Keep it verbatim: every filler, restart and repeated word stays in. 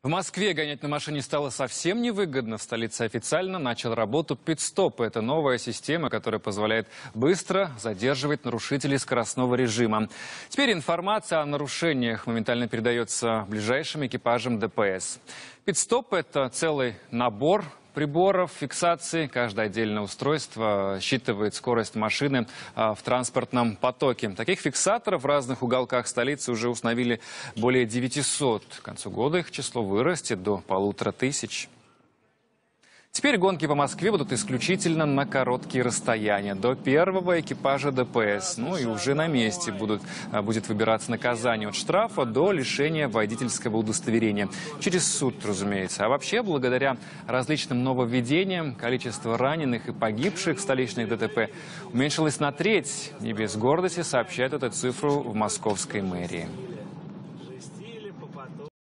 В Москве гонять на машине стало совсем невыгодно. В столице официально начал работу пит-стоп. Это новая система, которая позволяет быстро задерживать нарушителей скоростного режима. Теперь информация о нарушениях моментально передается ближайшим экипажам Дэ Пэ Эс. Пит-стоп – это целый набор приборов фиксации. Каждое отдельное устройство считывает скорость машины в транспортном потоке. Таких фиксаторов в разных уголках столицы уже установили более девятисот. К концу года их число вырастет до полутора тысяч. Теперь гонки по Москве будут исключительно на короткие расстояния, до первого экипажа Дэ Пэ Эс. Ну и уже на месте будут, будет выбираться наказание от штрафа до лишения водительского удостоверения. Через суд, разумеется. А вообще, благодаря различным нововведениям, количество раненых и погибших в столичных Дэ Тэ Пэ уменьшилось на треть. Не без гордости сообщают эту цифру в московской мэрии.